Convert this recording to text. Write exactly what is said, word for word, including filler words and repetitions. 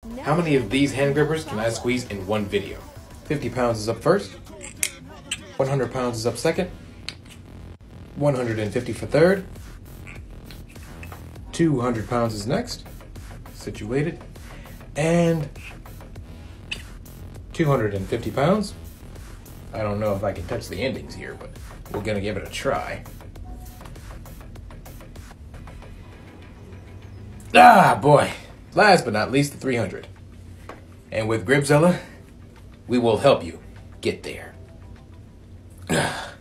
How many of these hand grippers can I squeeze in one video? fifty pounds is up first. one hundred pounds is up second. one hundred fifty for third. two hundred pounds is next. Situated. And two hundred fifty pounds. I don't know if I can touch the endings here, but we're gonna give it a try. Ah, boy. Last but not least, the three hundred. And with Gripzilla, we will help you get there.